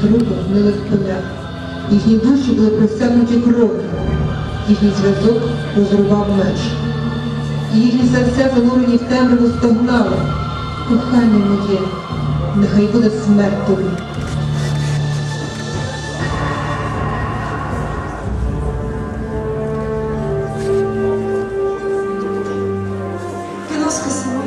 трупах гнилих полях. Їхні душі були просягнуті кров'ю, їхній зв'язок розривав меч. І їхні серця, занурені в темряву, стогнали: кохання моє, нехай буде смерть тобі. Кіноска сама.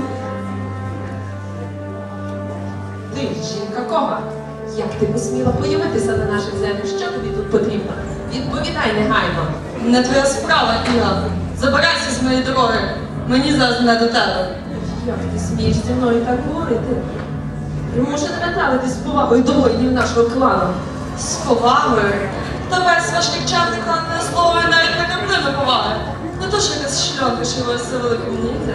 Ти, жінка кого? Як ти посміла появитися на наших землях? Що тобі тут потрібно? Відповідай негайно. Не твоя справа, Іра. Забирайся з моєї дороги. Мені зараз не до тебе. Як ти смієш зі мною так говорити? Ти може не надавитись з повагою до воїнів нашого клану. З повагою? Та весь ваш нікчемний клан не слово і навіть не каплину поваги. Не то, що якась шльонка шилася великим ніде.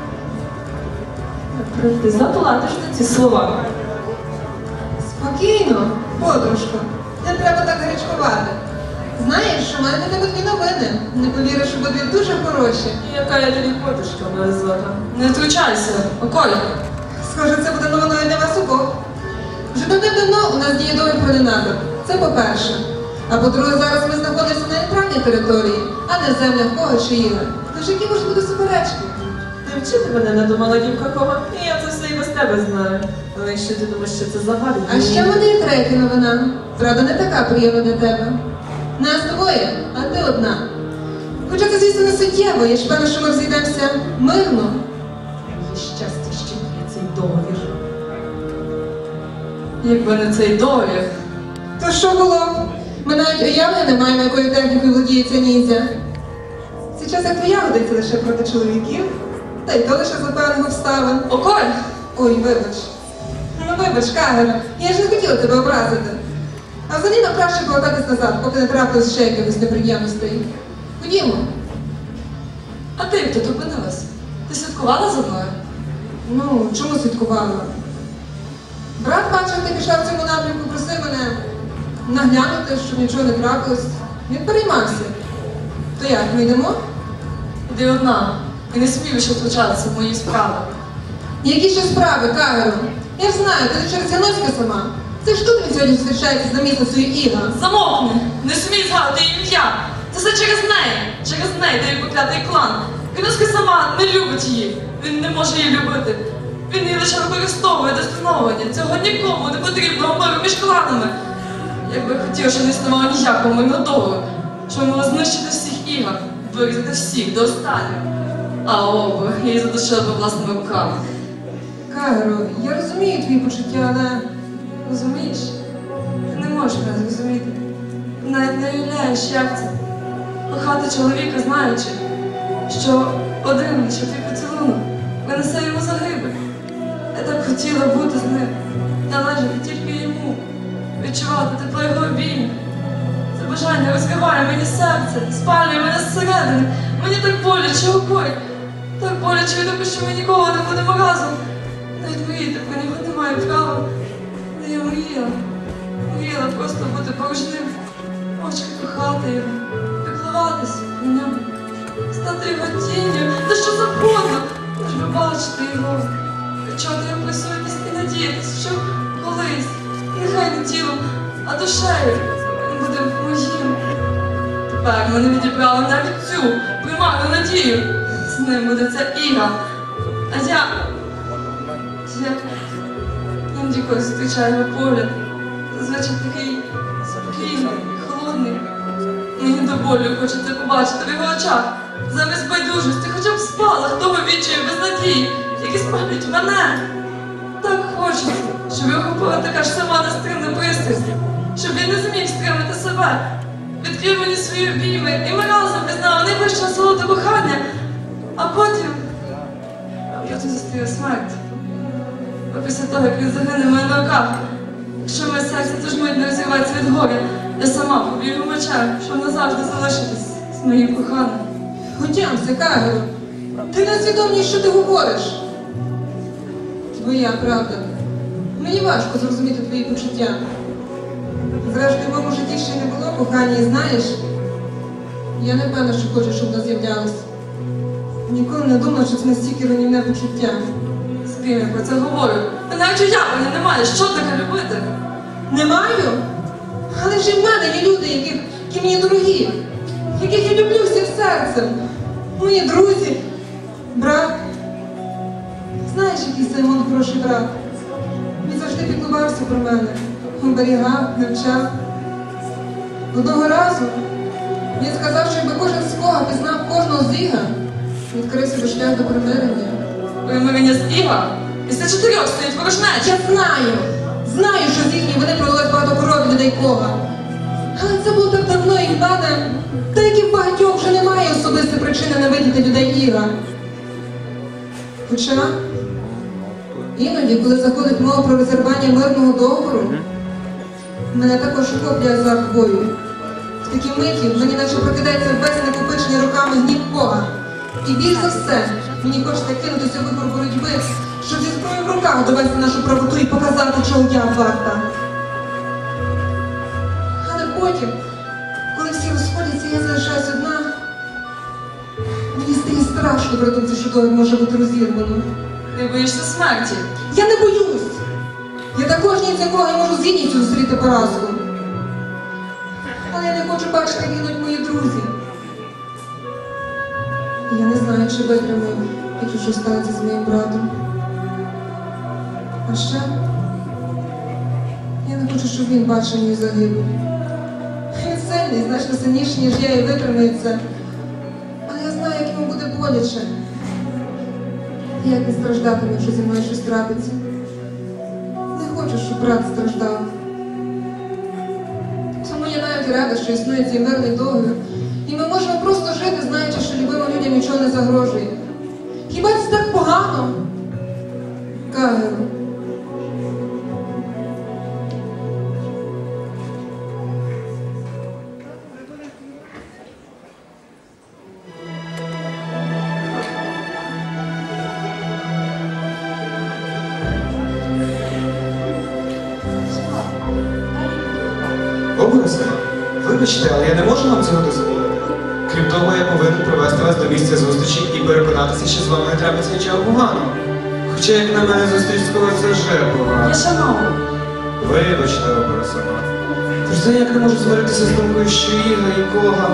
Ти заплатиш за ці слова. Спокійно, подружко, не треба так гарячкувати. Знаєш, у мене до тебе дві новини. Не повіриш, обидві дуже хороші. І яка я тобі подушка мене звати? Не втручайся, Околя. Схоже, це буде новиною для вас обох. Вже давним-давно у нас діє договір про ненадор. Це по-перше. А по-друге, зараз ми знаходимося на нейтральній території, а не землях кого чи Іра. Тож які можуть бути суперечки? Ти вчити мене не думала, дівка кого? І я це все і без тебе знаю. Але якщо ти думаєш, що це завадить А ще в мене є третя новина. Правда, не така приємна для тебе. Нас двоє, а ти одна. Хоча це, звісно, не суттєво, я ж певна, що ми взійдемося мирно. Є щастя, що є цей договір. Якби не цей договір. То що було? Ми навіть уявлення не маємо, якою технікою володіє ця ніндзя. Зараз як твоя годиться лише проти чоловіків, та й то лише за певних обставин. Околь! Ой, вибач. Ну вибач, Кагера, я ж не хотіла тебе образити. А взагалі нам краще повертатись назад, поки не трапилось ще якихось неприємностей. Ходімо. А ти як тут опинилась? Ти слідкувала за мною? Ну, чому слідкувала? Брат бачив, ти пішла в цьому напрямку, просив мене наглянути, щоб нічого не трапилось. Він переймався. То як, ми йдемо? Іди одна. І не смій більше втручатися в мої справи. Які ще справи, Кагеро? Я ж знаю, ти через Яноська сама. Це ж тут він сьогодні зустрічається з намісницею Іга. Замовкни! Не смій згадати її ім'я! Це все через неї! Через неї той поклятий клан! Кіноска сама не любить її! Він не може її любити! Він її лише використовує до встановлення! Цього нікому не потрібного миру між кланами! Якби хотів, щоб не існувало ніякого мирного договору, щоб могли знищити всіх ігор, вирізати всіх до останнього. А оба, я її задушила би власними руками. Кагеро, я розумію твої почуття, але... Розумієш? Ти не можеш мене зрозуміти. Ти навіть не уявляєш, як це. Кохати чоловіка, знаючи, що один лише твій поцілунок винесе йому загибель. Я так хотіла бути з ним, належати тільки йому, відчувати тепло його обіймів. Це бажання розкриває мені серце, спалює мене зсередини. Мені так боляче, Околь. Так боляче від того, що ми ніколи не будемо разом. Навіть мріяти про нього немає права. Я мріяла просто бути порожним, очки кохати його, піклуватися на ньому, стати його тінню, та що завгодно, лиш би бачити його, відчути його присутність і надіятися, що колись, нехай не тілом, а душею він буде моїм. Тепер мене відібрали навіть цю примарну надію. З ним буде ця Іра, а я іноді коли зустрічаю його погляд, зазвичай такий спокійний, холодний. Мені до болю хочеться побачити в його очах, замість байдужості, хоча б спалах того відчаю без надії, які спалюють мене. Так хочеться, щоб його купила така ж сама нестримна пристрасть, щоб він не зміг стримати себе, відкрив мені свої обійми, і ми разом пізнали найвищу насолоду кохання, а потім зустріла смерть. А після того, як він загине в мене на руках, якщо моє серце тож мить не розірветься від горя, я сама побігу мечем, щоб назавжди залишитись з моїм коханим. Ходямся, Кагеро. Ти не свідомієш, що ти говориш. Твоя правда. Мені важко зрозуміти твої почуття. Зрештою, в моєму житті ще не було кохання, і знаєш, я не певна, що хочу, щоб воно з'являлося. Ніколи не думала, що це настільки руйнівне почуття. З ким я про це говорю? Ти навіть уявлення не маєш, що таке любити. Не маю? Але ж і в мене є люди, які мені дорогі, яких я люблю всім серцем. Мої друзі, брат. Знаєш, який Саймон хороший брат? Він завжди піклувався про мене, оберігав, навчав. Одного разу він сказав, що якби кожен з кого пізнав кожного з Іга, відкрив собі шлях до примирення. Примирення з Іга? Після 4 стоїть ворожнеча. Я знаю, що з їхні вони провели багато коров людей кога. Але це було так давно і в мене, та як і в багатьох вже немає особистої причини ненавидіти людей Іга. Хоча іноді, коли заходить мова про розірвання мирного договору, мене також охоплює азарт бою. В такі миті мені наче прокидається весь накопичений роками гнів Бога. І більш за все, мені хочеться кинутися у вибор боротьби, щоб зі зброєю в руках довести нашу правоту і показати, чого я варта. Але потім, коли всі розходяться, я залишаюсь одна, мені стає страшно при думці, що договір може бути розірвано. Ти боїшся смерті. Я не боюсь! Я також ні за кого не можу з гідністю зустріти поразку. Але я не хочу бачити, як гинуть мої друзі. І я не знаю, чи витримаю, якщо що станеться з моїм братом. А ще я не хочу, щоб він бачив мою загибель. Він сильний, значно сильніший, ніж я, і витримає це. Але я знаю, як йому буде боляче. І як він страждатиме, якщо зі мною щось трапиться. Не хочу, щоб брат страждав. Тому я навіть рада, що існує цей мирний договір. І ми можемо просто жити, знаючи, що любимим людям нічого не загрожує. Хіба це так погано? Кагеру. Образи? Вибачте, але я не можу вам цього дозволити. Крім того, я повинен привести вас до місця зустрічі і переконатися, що з вами не трапиться нічого поганого. Хоча, як на мене, зустріч склалася вже погано. Я шановна. Вибачте, образ сама. Тож я як не можу змиритися з думкою, що Іга і Кога.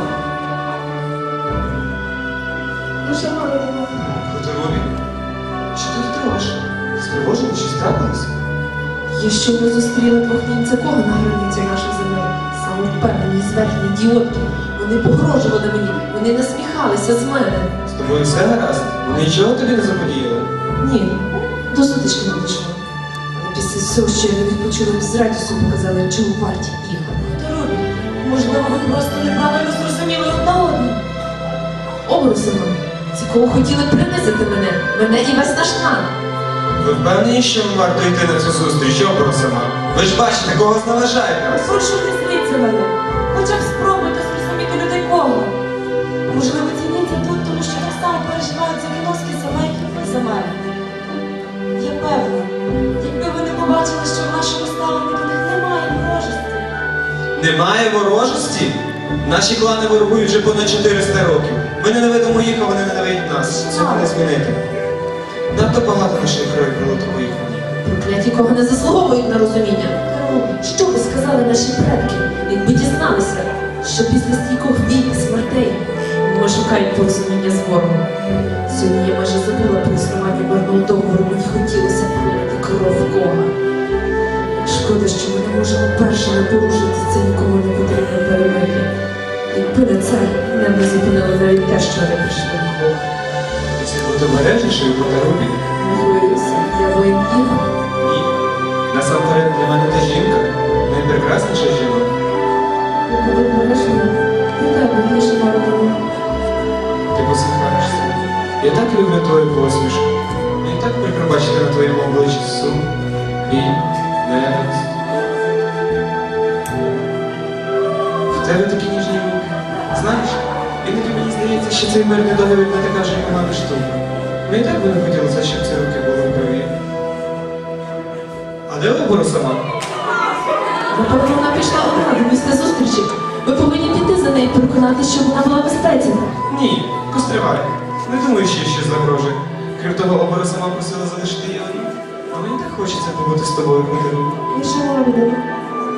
Я шановна. Фоторубі? Що ти тут робиш? Стривожено, щось трапилось? Я щойно зустріла двох німцякого на границі наших земель. Самовпевнені, зверхні ідіотки. Вони погрожували мені, вони насміхалися з мене. З тобою все гаразд? Вони нічого тобі не заподіяли? Ні, до сутички не дійшло. Але після всього, що я не відпочила, з радістю показали, чому варті Іга. Рубі, можливо, ви просто неправильно зрозуміли одна одну. Образами, ці кого хотіли принизити мене і весь наш клан. Ви впевнені, що вам варто йти на цю зустріч, обрусама? Ви ж бачите, кого зневажаєте вас. Прошу, не зліться мене. Хоча б спробуйте зрозуміти людей кого. Можливо, цініться тут, тому що так само переживають за Віновський сама, як і ви за мене. Я певна, якби ви не побачили, що в нашому ставленні до них немає ворожості. Немає ворожості? Наші клани ворогують вже понад 400 років. Ми ненавидимо їх, а вони ненавидять нас. Цього не змінити. Надто багато нашої крові пролито по їх вині. Прокляті кого не заслуговують на розуміння. Що би сказали наші предки, якби дізналися, що після стійких війн і смертей ми шукають порозуміння з ворогом. Сьогодні я майже забула про існування мирного договору, мені хотілося пролити кров Кога. Шкода, що ми не можемо першими порушити це нікому не потрібне перемир'я. Якби не це, небо зупинило навіть те, що не прийшли Бог. Це бути обережнішою, Фоторубі? Не хвилюйся, я воїн Іга. Ні. Насамперед для мене та жінка найпрекрасніша жінка. Я буду обережною. Не дай більше народу. Ти посміхаєшся. Я так люблю твою посмішку. Мені так прикро бачити на твоєму обличчі сум і ненависть. В тебе такі ніжні руки. Знаєш, іноді мені здається, що цей мирний договір не така вже й погана штука. Мені так би не хотілося, щоб ці руки були в крові. А де вибору сама? Напевно, вона пішла одна до місця зустрічі. Ви повинні піти за нею і переконатися, щоб вона була в безпеці. Ні, постривай. Не думаю, що їй щось загрожує. Крім того, обора сама просила залишити її одну. А мені так хочеться побути з тобою, Фоторубі. Я жила людина.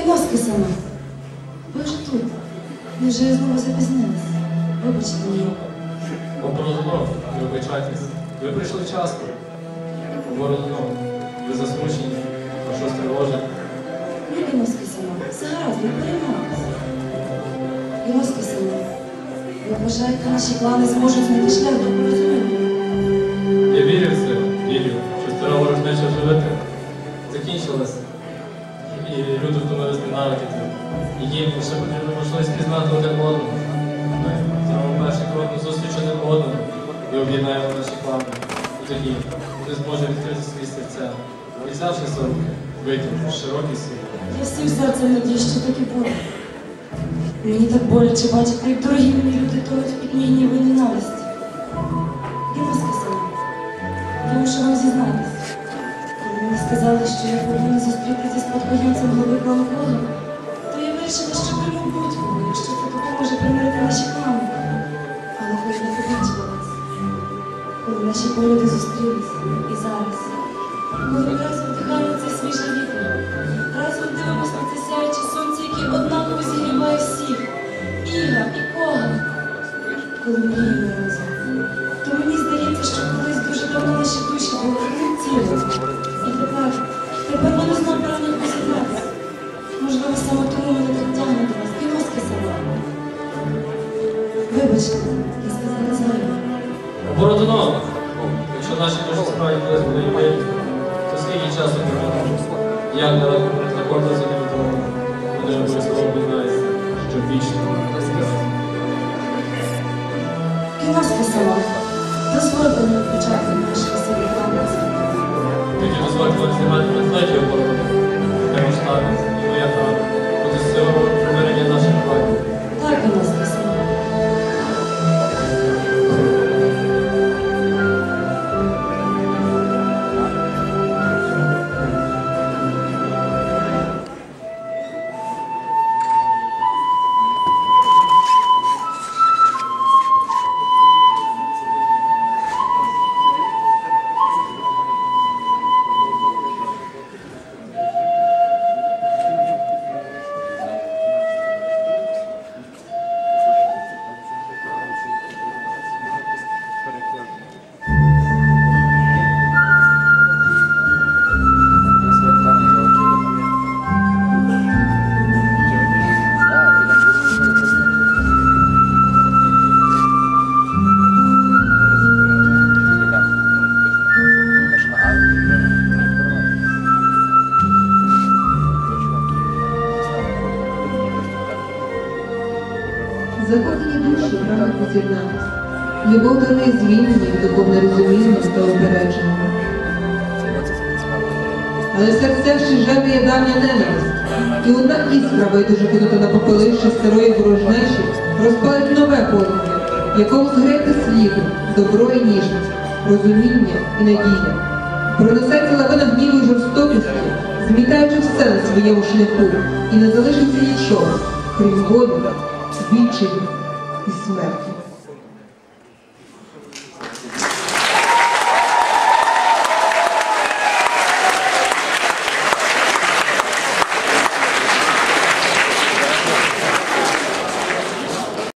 Кіноски сама. Ви вже тут. Невже я знову запізнилась? Вибачте мені. Оборудно, вибачайтесь. Ви прийшли вчасно. Оборудно, ви засмучені, а щось тривожить. Ні, Кіноски сама. Все гаразд, не переймайтеся. Кіноски сама. Ви вважаєте, наші клани зможуть знайти шлях до порозуміння? Я вірю в це, вірю, що стара ворожнеча живете закінчилась. І люди втомились ненавидіти. І їм лише потрібно можливість пізнати один одного. Ми зробимо перший крок на зустріч один одному і об'єднаємо наші клани. І тоді вони зможуть відкрити свої серця. І взявши за руки, вийти в широкий світ. Я всім серцем надію, що так і буде. Мені так боляче бачити, як дорогі мені люди тонуть під мій гнів і ненависті. Кіноски сама. Я мушу вам зізнатися. Коли мені сказали, що я повинна зустрітися з спадкоємцем голови клану Кога, то я вирішила, що прийму будь-кого, якщо це допоможе примирити наші клани. Але хоч не побачила вас, коли наші погляди зустрілися і зараз, коли ми разом вдихаємо цей свіжий вітер, разом дивимося на це сяюче сонце, яке однаково зігріває всіх, Іга і Кога. Коли мріємо разом, то мені здається, що колись дуже давно наші душі були одним цілим. І тепер вони знов прагнуть позібратися. Можливо, саме тому мене так тягне до вас, Кіноски сама. Вибачте, я сказала зайве. Оборудно, якщо наші душі справді колись були єдині, то скільки часу проводимо? Як далеко знаходилися один від одного? Вони обов'язково об'єднаються, щоб вічно не сказати. Кіноски сама. Дозвольте мені почати наш веселий план. Тоді дозвольте вам знімати медведів оборудно. Хай масштабність і моя правда буде з цього примирення наших планів. Так, Кіноски сама. Закохані душі прагнуть поз'єднатися. Любов до неї звільнення від духовне розуміння та упередження. Але серце ще жевріє давня ненависть, і одна іскра, байдуже кинута на попелище старої ворожнечі, розпалить нове полум'я, якому згріти сліду, добро і ніжність, розуміння і надія. Пронесеться лавина гніву і жорстокості, змітаючи все на своєму шляху, і не залишиться нічого, крім болю, відчаю і смерті.